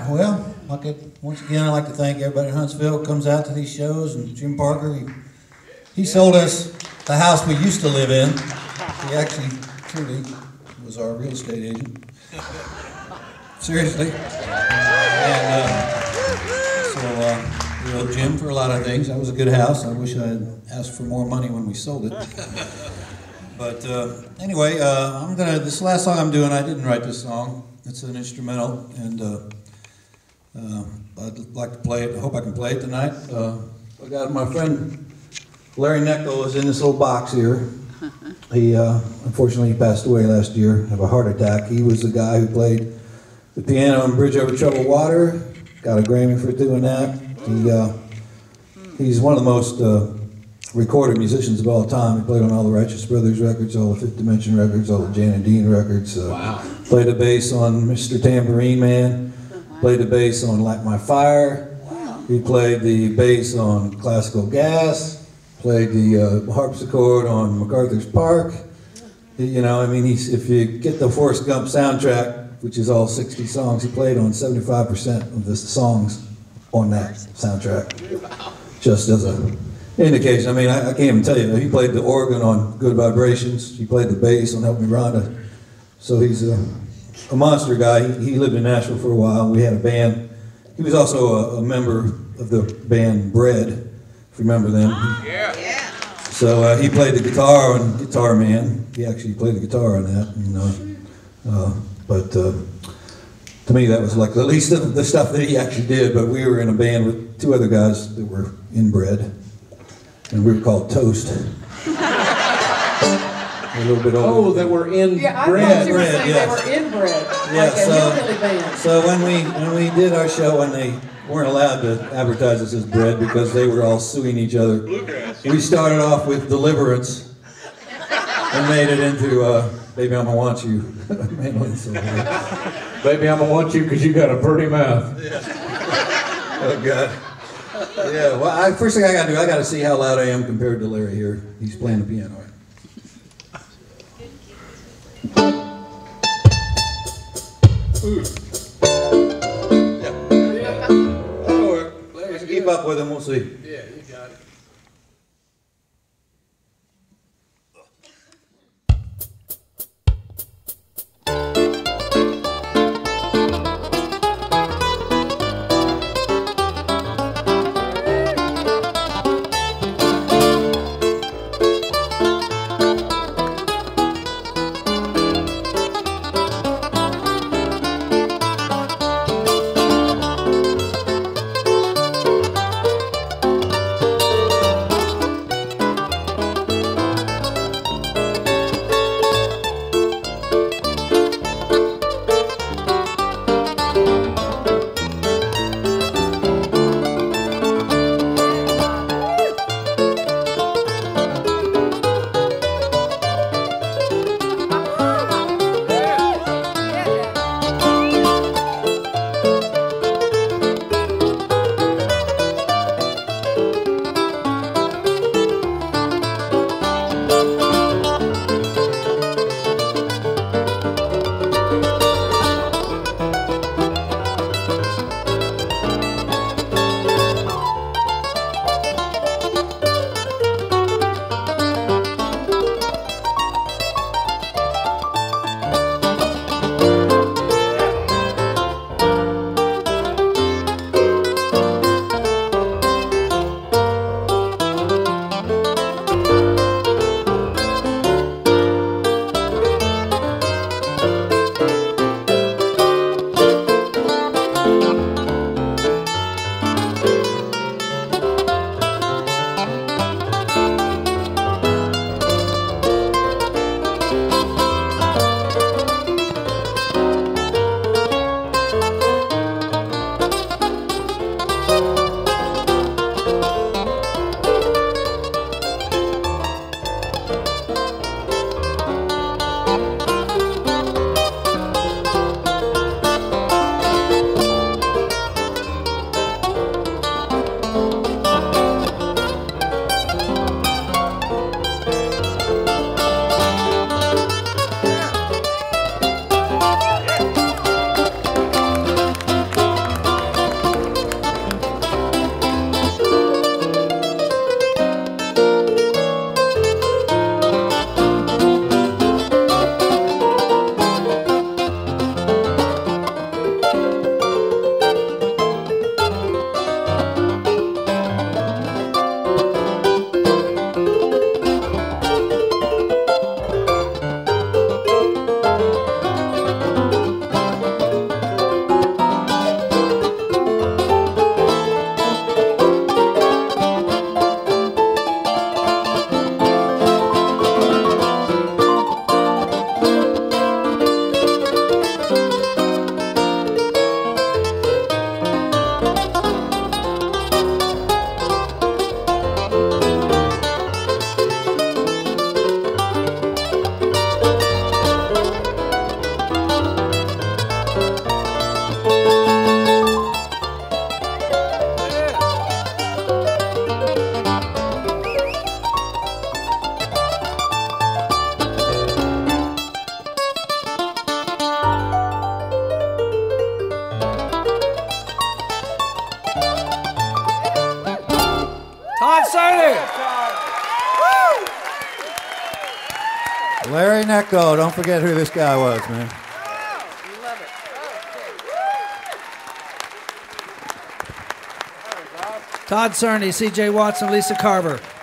Well, once again, I'd like to thank everybody in Huntsville who comes out to these shows, and Jim Parker, he sold us the house we used to live in. He actually, truly, was our real estate agent. Seriously. And we owe Jim for a lot of things. That was a good house. I wish I had asked for more money when we sold it. But anyway, this last song I'm doing, I didn't write this song. It's an instrumental, and I'd like to play it. I hope I can play it tonight. I got my friend Larry Knechtel is in this little box here. He unfortunately he passed away last year of a heart attack. He was the guy who played the piano on Bridge Over Troubled Water. Got a Grammy for doing that. He's one of the most recorded musicians of all time. He played on all the Righteous Brothers records, all the Fifth Dimension records, all the Jan and Dean records. Wow. Played the bass on Mr. Tambourine Man. Played the bass on Light My Fire. Wow. He played the bass on Classical Gas. Played the harpsichord on MacArthur's Park. You know, I mean, if you get the Forrest Gump soundtrack, which is all 60 songs, he played on 75% of the songs on that soundtrack. Just as an indication. I mean, I can't even tell you. He played the organ on Good Vibrations. He played the bass on Help Me Rhonda. So he's a monster guy. He lived in Nashville for a while. We had a band. He was also a member of the band Bread, if you remember them. Yeah. So he played the guitar on Guitar Man. He actually played the guitar on that. But to me, that was like at least the stuff that he actually did. But we were in a band with two other guys that were in Bread, and we were called Toast. A little bit older. Oh, that were in Yeah, I Bread. thought you were saying they were in Bread, like a hillbilly band. So when we did our show, and they weren't allowed to advertise us as Bread because they were all suing each other, we started off with Deliverance and made it into Baby I'ma Want You. Baby, I'ma want you because you got a pretty mouth. Oh God. Yeah. Well, first thing I gotta do, I gotta see how loud I am compared to Larry here. He's playing the piano. That'll work. Larry, keep up with him. We'll see. Yeah, you got it. Cerney. Larry Knechtel, don't forget who this guy was, man. Todd Cerney, C.J. Watson, Lisa Carver.